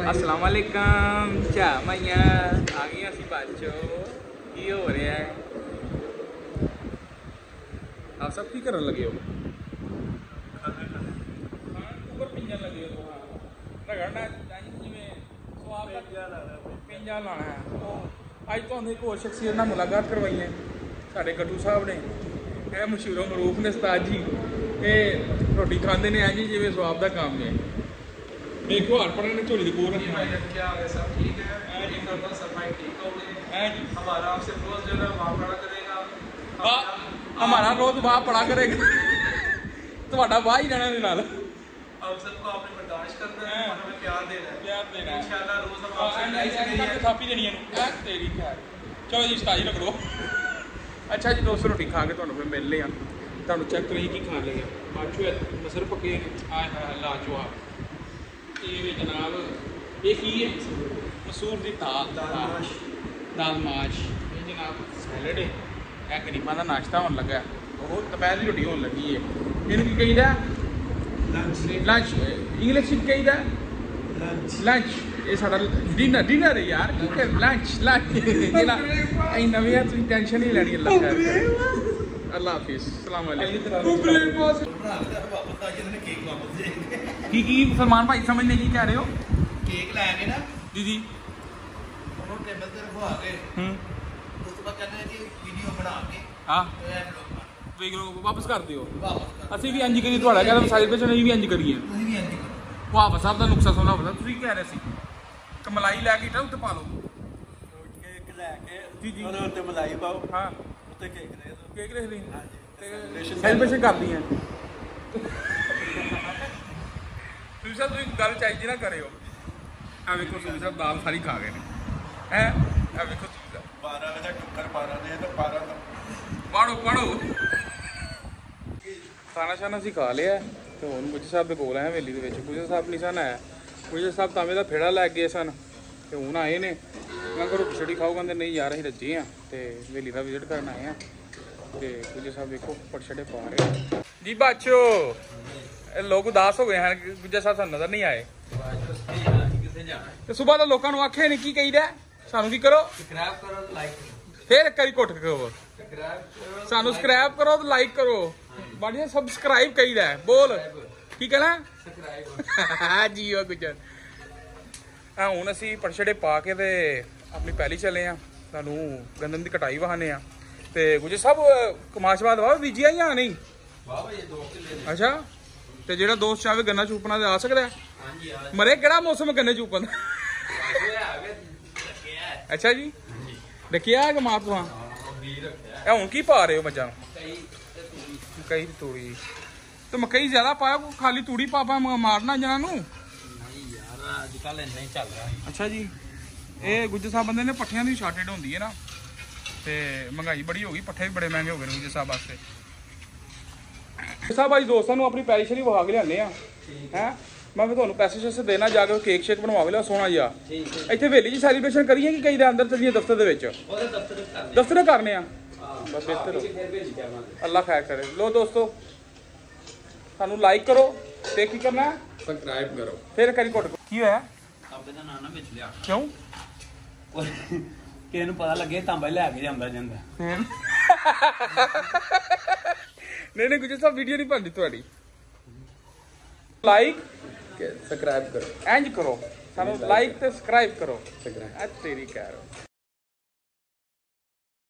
अस्सलाम वालेकुम चा मैया आ गई असी बच्चो की हो रहा है आप सब की करन लगे हो ऊपर पिंजन लगे हो रगड़ना जिवें स्वाद पिंजा लाना है अज तो एक होर शख्सियत नाल मुलाकात करवाई है साडे कटू साहब ने यह मशहूर मरूफ ने उस्ताद जी ये रोटी खाते हैं जी जिवें स्वाब का काम है देखो हर पढ़ने ने झोली को रखना क्या है सब ठीक है सब भाई ठीक हो गए हमारा आपसे रोज जो है वहाँ पड़ा करेगा हमारा रोज वाह पड़ा करेगा ਤੁਹਾਡਾ ਵਾਹ ਹੀ ਰਹਿਣਾ ਦੇ ਨਾਲ अब सबको आपने बर्दाश्त करना है और हमें प्यार देना है इंशाल्लाह रोज हम आपसे ਥਾਪੀ ਦੇਣੀ ਹੈ ਤੇਰੀ ਖੈਰ ਚਲੋ ਜੀ ਸਟਾਈ ਰਗੜੋ ਅੱਛਾ ਜੀ ਦੋਸਤੋ ਰੋਟੀ ਖਾ ਕੇ ਤੁਹਾਨੂੰ ਫਿਰ ਮਿਲ ਲਿਆ ਤੁਹਾਨੂੰ ਚੈੱਕ ਕਰੀ ਕੀ ਖਾ ਲਿਆ ਬਾਚੂ ਮਸਰ ਪੱਕੇ ਆਏ ਹਾਏ ਲਾਜਵਾਬ ਇਹ ਵੀ ਜਨਾਬ ਇਹ ਕੀ ਹੈ ਮਸੂਰ ਦੀ ਦਾਲ ਮਾਸ਼ ਇਹ ਜਨਾਬ ਸੈਲਡ ਹੈ ਇਹ ਗਰੀਬਾਂ ਦਾ ਨਾਸ਼ਤਾ ਹੋਣ ਲੱਗਾ ਉਹ ਦੁਪਹਿਰ ਦੀ ਰੋਟੀ ਹੋਣ ਲੱਗੀ ਹੈ ਇਹਨੂੰ ਕੀ ਕਹੀਦਾ ਲੰਚ ਇੰਗਲਿਸ਼ ਵਿੱਚ ਕਹੀਦਾ ਲੰਚ ਇਹ ਸਾਡਾ ਡਿਨਰ ਹੈ ਯਾਰ ਕੀ ਕਰ ਲੰਚ ਜਿਹੜਾ ਐ ਨਵੀਂ ਆ ਤੁਸੀਂ ਟੈਨਸ਼ਨ ਨਹੀਂ ਲੈਣੀ ਅੱਲਾਹ ਖੈਰ ਕਰੇ ਅੱਲਾਹ ਹਾਫਿਜ਼ ਸਲਾਮ ਅਲੈकुम ਕੀ ਸਲਮਾਨ ਭਾਈ ਸਮਝ ਨਹੀਂ ਕੀ ਕਹਿ ਰਹੇ ਹੋ केक लाएंगे ना जी जी उन्होंने टेबल पे रखवा के ਉਸ ਤੋਂ ਬਾਅਦ ਕਹਿੰਦੇ ਜੀ ਵੀਡੀਓ ਬਣਾ ਕੇ ਹਾਂ ਵੀਡੀਓ ਵਾਪਸ ਕਰ ਦਿਓ ਅਸੀਂ ਵੀ ਇੰਜ ਕਰੀ ਤੁਹਾਡਾ ਕਹਿੰਦਾ ਸਾਈਡ ਅਸੀਂ ਵੀ ਇੰਜ ਕਰੀਏ ਤੁਸੀਂ ਵੀ ਇੰਜ ਕਰੋ ਵਾਹ ਸਾਹਿਬ ਦਾ ਨੁਕਸਾ ਸੋਨਾ ਪਤਾ ਤੁਸੀਂ ਕਹਿ ਰਹੇ ਸੀ ਕਿ ਮਲਾਈ ਲੈ ਕੇ ਇੱਟਾਂ ਉੱਤੇ ਪਾ ਲਓ ਕੇਕ ਲੈ ਕੇ ਜੀ ਜੀ ਉਹਦੇ ਉੱਤੇ ਮਲਾਈ ਪਾਓ ਹਾਂ ਉੱਤੇ ਕੇਕ ਦੇ ਦਿਓ ਕੇਕ ਰੱਖ ਲਈ ਹਾਂਜੀ ਤੇ ਸੈਲੀਬ੍ਰੇਸ਼ਨ ਕਰਦੀ ਹੈ ਤੁਸੀਂ ਸਾਹਿਬ ਤੁਸੀਂ ਗੱਲ ਚਾਹੀਦੀ ਨਾ ਕਰਿਓ ਆ ਵੇਖੋ ਤੁਸੀਂ ਸਾਹਿਬ ਦਾਲ ਸਾਰੀ ਖਾ ਗਏ ਨੇ ਹੈ ਆ ਵੇਖੋ ਤੁਸੀਂ ਸਾਹਿਬ 12 ਵਜੇ ਟੁੱਕਰ ਪਾਰਾ ਦੇ ਤਾਂ ਪਾਰਾ ਤਾਂ ਪੜੋ ਖਾਣਾ ਸ਼ਾਨਾ ਅਸੀਂ ਖਾ ਲਿਆ ਤੇ ਹੁਣ ਗੁੱਜਰ ਸਾਹਿਬ ਦੇ ਕੋਲ ਆਏ ਹਵੇਲੀ ਦੇ ਵਿੱਚ ਗੁੱਜਰ ਸਾਹਿਬ ਨਹੀਂ ਸਨ ਆਇਆ ਗੁੱਜਰ ਸਾਹਿਬ ਤਾਂਵੇਂ ਦਾ ਫੇੜਾ ਲੈ ਗਏ ਸਨ ਤੇ ਹੁਣ ਆਏ ਨੇ ਮੈਂ ਕਿਹਾ ਰੋਟੀ ਛੜੀ ਖਾਓ ਕਹਿੰਦੇ ਨਹੀਂ ਯਾਰ ਅਸੀਂ ਰੱਜੇ ਆ ਤੇ ਹਵੇਲੀ ਦਾ ਵਿਜ਼ਿਟ ਕਰਨ ਆਏ ਆ ਤੇ ਗੁੱਜਰ ਸਾਹਿਬ ਵੇਖੋ ਪਰਛੜੇ ਪਾ ਰਹੇ ਜੀ ਬਾਚੋ ਇਹ ਲੋਕ ਉਦਾਸ ਹੋ ਗਏ ਹਨ ਗੁੱਜਰ ਸਾਹਿਬ ਸਾਨੂੰ ਨਜ਼ਰ ਨਹੀਂ ਆਏ ਤੇ ਸਵੇਰ ਦਾ ਲੋਕਾਂ ਨੂੰ ਆਖੇ ਨਹੀਂ ਕੀ ਕਹੀਦਾ ਸਾਨੂੰ ਕੀ ਕਰੋ ਸਬਸਕ੍ਰਾਈਬ ਕਰੋ ਲਾਈਕ ਫੇਰ ਕਰੀ ਘੁੱਟ ਕੇ ਕਹੋ ਸਾਨੂੰ ਸਬਸਕ੍ਰਾਈਬ ਕਰੋ ਤੇ ਲਾਈਕ ਕਰੋ ਬਾਣੀ ਸਬਸਕ੍ਰਾਈਬ ਕਹੀਦਾ ਬੋਲ ਕੀ ਕਹਿਣਾ ਸਬਸਕ੍ਰਾਈਬ ਜੀ ਉਹ ਗੁੱਜਰ ਆ ਹੁਣ ਅਸੀਂ ਪਰਛੜੇ ਪਾ ਕੇ ਤੇ ਆਪਣੀ ਪਹਿਲੀ ਚੱਲੇ ਆ ਤੁਹਾਨੂੰ ਗੰਦਮ ਦੀ ਕਟਾਈ ਵਹਾਨੇ ਆ ਤੇ ਗੁੱਜਰ ਸਾਹਿਬ ਕਮਾਸ਼ਬਾਦ ਵਾ ਬੀਜੀਆਂ ਜਾਂ ਨਹੀਂ ਵਾਹ ਭਾਈ 2 ਕਿੱਲੇ ਅੱਛਾ ਤੇ ਜਿਹੜਾ ਦੋਸਤ ਚਾਹੇ ਗੰਨਾ ਚੂਪਣਾ ਤੇ ਆ ਸਕਦਾ ਹਾਂਜੀ ਮਰੇ ਕਿਹੜਾ ਮੌਸਮ ਗੰਨੇ ਚੂਪਣ ਦਾ ਅੱਛਾ ਜੀ ਰੱਖਿਆ ਕਿ ਮਾਤਵਾ ਇਹ ਹੁਣ ਕੀ ਪਾ ਰਹੇ ਹੋ ਮੱਝਾਂ ਨੂੰ ਕਈ ਤੂੜੀ ਤੇ ਮਕਈ ਜ਼ਿਆਦਾ ਪਾਇਆ ਕੋ ਖਾਲੀ ਤੂੜੀ ਪਾਪਾ ਮਾਰਨਾ ਜਨਾਂ ਨੂੰ ਨਹੀਂ ਯਾਰ ਅੱਜ ਕੱਲ ਇੰਨਾ ਹੀ ਚੱਲ ਰਿਹਾ ਅੱਛਾ ਜੀ ਇਹ ਗੁੱਜਰ ਸਾਹਿਬ ਬੰਦੇ ਨੇ ਪੱਠਿਆਂ ਦੀ ਸ਼ਾਰਟੇਜ ਹੁੰਦੀ ਹੈ ਨਾ ਤੇ ਮਹਿੰਗਾਈ ਬੜੀ ਹੋ ਗਈ ਪੱਠੇ ਵੀ ਬੜੇ ਮਹਿੰਗੇ ਹੋ ਗਏ ਨੇ ਗੁੱਜਰ ਸਾਹਿਬ ਵਾਸਤੇ ਸਾਹਿਬ ਅੱਜ ਦੋਸਤਾਂ ਨੂੰ ਆਪਣੀ ਪੈਰੀਸ਼ਰੀ ਵਿਖਾ ਕੇ ਲਿਆਉਂਦੇ ਆ ਹੈ ਮੈਂ ਫਿਰ ਤੁਹਾਨੂੰ ਪੈਸੇ ਸ਼ੈਸੇ ਦੇਣਾ ਜਾ ਕੇ ਕੇਕ ਸ਼ੇਕ ਬਣਵਾ ਕੇ ਲਿਆ ਸੋਹਣਾ ਜਿਹਾ ਇੱਥੇ ਹਵੇਲੀ 'ਚ ਸੈਲੀਬ੍ਰੇਸ਼ਨ ਕਰੀਏ ਕਿ ਕਈ ਦੇ ਅੰਦਰ ਚੱਲੀਏ ਦਫ਼ਤਰ ਦੇ ਵਿੱਚ ਦਫ਼ਤਰ ਕਰਨੇ ਆ ਬਸ ਬਿਹਤਰ ਅੱਲਾ ਖੈਰ ਕਰੇ ਲੋ ਦੋਸਤੋ ਸਾਨੂੰ ਲਾਈਕ ਕਰੋ ਤੇ ਕੀ ਕਰਨਾ ਸਬਸਕ੍ਰਾਈਬ ਕਰੋ ਫਿਰ ਕਰੀ ਘੁੱਟ ਕੀ ਹੋਇਆ ਆਪੇ ਦਾ ਨਾਂ ਨਾ ਵਿੱਚ ਲਿਆ ਕਿਉਂ ਕਿਸੇ ਨੂੰ ਪਤਾ ਲੱਗੇ ਤਾਂਬਾ ਲੈ ਕੇ ਜਾਂਦਾ ਨਹੀਂ ਗੁੱਜਰ ਸਾਹਿਬ ਵੀਡੀਓ ਨਹੀਂ ਬਣਦੀ ਤੁਹਾਡੀ ਲਾਈਕ ਸਬਸਕ੍ਰਾਈਬ ਕਰੋ ਇੰਜ ਕਰੋ ਸਾਨੂੰ ਲਾਈਕ ਤੇ ਸਬਸਕ੍ਰਾਈਬ ਕਰੋ ਤੇਰੀ ਕਹਿ